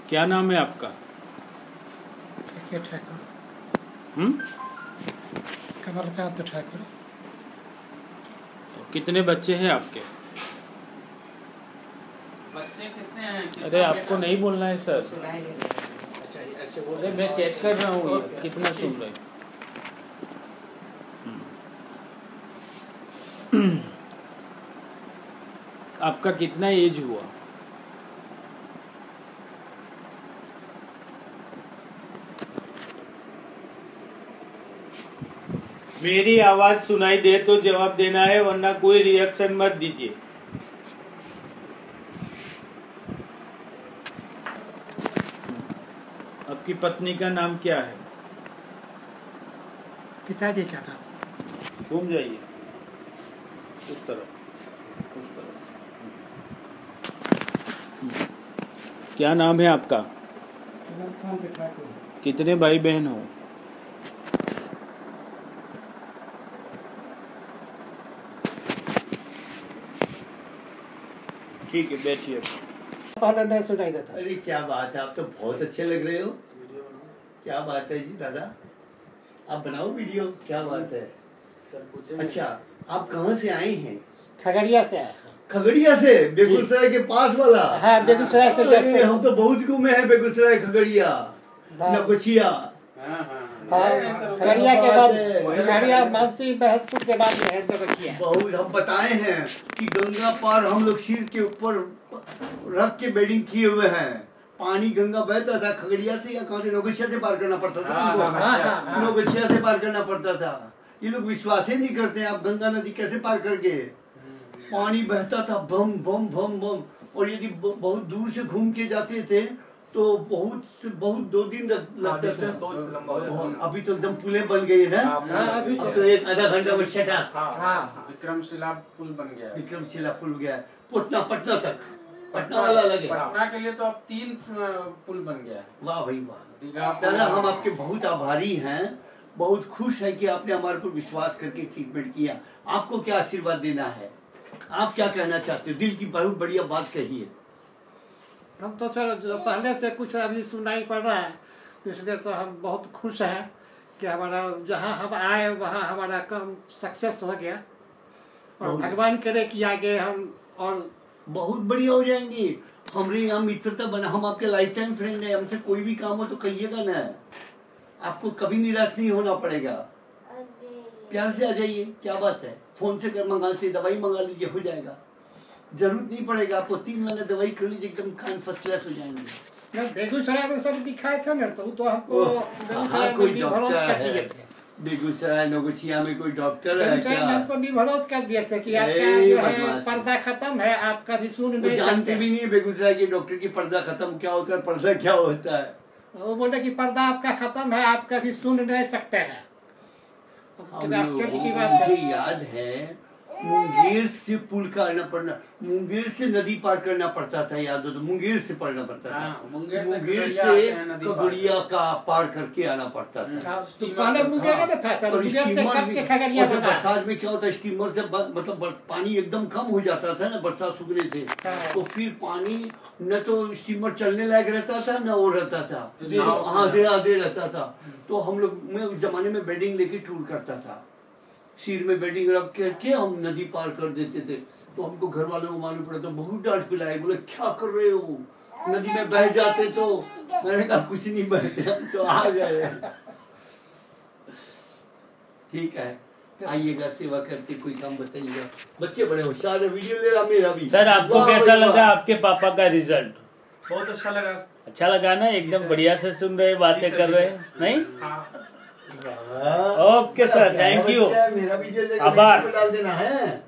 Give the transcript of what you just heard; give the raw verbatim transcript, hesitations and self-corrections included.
क्या नाम है आपका? ठाकुर। हम्म कमलकांत ठाकुर। कितने बच्चे हैं आपके? बच्चे कितने हैं? अरे आपको नहीं बोलना है सर। सुनाई नहीं दे रहा। अच्छा ऐसे बोल अरे मैं चेक कर रहा हूँ कितना सुन रहे। आपका कितना एज हुआ? मेरी आवाज सुनाई दे तो जवाब देना है, वरना कोई रिएक्शन मत दीजिए। आपकी पत्नी का नाम क्या है? पिताजी का नाम। घूम जाइए उस तरफ, उस तरफ। क्या नाम है आपका? कमलकांत ठाकुर। कितने भाई बहन हो? ठीक है, बैठिए। पहले नहीं सुनाई देता। अरे क्या बात है, आप तो बहुत अच्छे लग रहे हो। क्या बात है जी दादा, आप बनाओ वीडियो। क्या बात है सर। अच्छा, आप कहाँ से आए हैं? खगड़िया से आया। खगड़िया से? बेगूसराय के पास वाला? हाँ, बेगूसराय से। अरे हम तो बहुत घूमे हैं बेगूसराय, खगड़िया, नौगछिया। खगड़िया के बाद खगड़िया मानसी बहसपुर के बाद में है नौगछिया। बहुत हम बताए हैं कि गंगा पार हम लोग सिर के ऊपर रख के बेडिंग किए हुए हैं। पानी गंगा बहता था खगड़िया से या कहाँ से, नौगछिया से पार करना पड़ता था। नौगछिया से पार करना पड़ता था। ये लोग विश्वास ही नहीं करते, आप गंगा नदी कैसे पार करके। पानी बहता था बम बम बम बम। और यदि बहुत दूर से घूम के जाते थे तो बहुत बहुत दो दिन लगता था। अभी तो एकदम पुले बन गई है ना। अब तो एक आधा घंटा में छठा विक्रमशिला पुल बन गया। विक्रमशिला पुल गया पटना पटना तक। पटना वाला लगे पटना के लिए तो अब तीन पुल बन गया। वाह भाई वाह दादा, हम आपके बहुत आभारी हैं। बहुत खुश है कि आपने हमारे पर विश्वास करके ट्रीटमेंट किया। आपको क्या आशीर्वाद देना है, आप क्या कहना चाहते हो? दिल की बहुत बढ़िया बात कही है। हम तो सर पहले से कुछ अभी सुनाई पड़ रहा है, इसलिए तो हम बहुत खुश हैं कि हमारा जहाँ हम आए वहाँ हमारा काम सक्सेस हो गया। और भगवान करे कि आगे हम और बहुत बढ़िया हो जाएंगे। हमारे यहाँ मित्रता बना, हम आपके लाइफ टाइम फ्रेंड है। हमसे कोई भी काम हो तो कहिएगा ना, आपको कभी निराश नहीं होना पड़ेगा। प्यार से आ जाइए, क्या बात है। फोन से कर मंगा से दवाई मंगा लीजिए, हो जाएगा। जरूरत नहीं पड़ेगा आपको, तीन महीने दवाई कर लीजिए, एकदम खान फर्स्ट क्लास हो जाएंगे। बेगूसराय में सब दिखाए थे ना, तो तो हमको हाँ, कोई डॉक्टर है बेगूसराय नौगछिया में, कोई डॉक्टर है क्या? हमको निभरोज कर दिए थे कि आपका पर्दा खत्म है, आप कभी सुन नहीं जानते भी नहीं बेगूसराय के डॉक्टर की पर्दा खत्म क्या होता है, पर्दा क्या होता है। वो बोले कि पर्दा आपका खत्म है, आप कभी सुन नहीं सकते हैं। की बात मुझे याद है, मुंगेर से पुल का आना पड़ना, मुंगेर से नदी पार करना पड़ता था, याद हो तो मुंगेर से पढ़ना पड़ता था। हाँ, मुंगेर से, मुंगेर से खगड़िया का पार करके आना पड़ता था। पहले मुंगेर का था सर, मुंगेर से कट के खगड़िया बना। बरसात में क्या होता है, स्टीमर से मतलब पानी एकदम कम हो जाता था ना बरसात सूखने से, तो फिर पानी न तो स्टीमर चलने लायक रहता था न वो रहता था, हाँ दे आधे रहता था। तो हम लोग, मैं उस जमाने में बेडिंग लेके टूर करता था, सिर में बेडिंग रख करके हम नदी पार कर देते थे। तो हमको घर वालों को मालूम पड़ा, तो बहुत डांट पिलाए, बोले क्या कर रहे हो, नदी में बह जाते। तो मैंने कहा कुछ नहीं बहते, हम तो आ गए। ठीक है, आइएगा सेवा करके, कोई काम बताइएगा। बच्चे बड़े होशियार है, वीडियो ले रहा मेरा भी। सर आपको कैसा लगा आपके पापा का रिजल्ट? बहुत अच्छा लगा। अच्छा लगा ना, एकदम बढ़िया से सुन रहे, बातें कर रहे नहीं? Okay sir, thank you. मेरा वीडियो आभार। डाल देना है।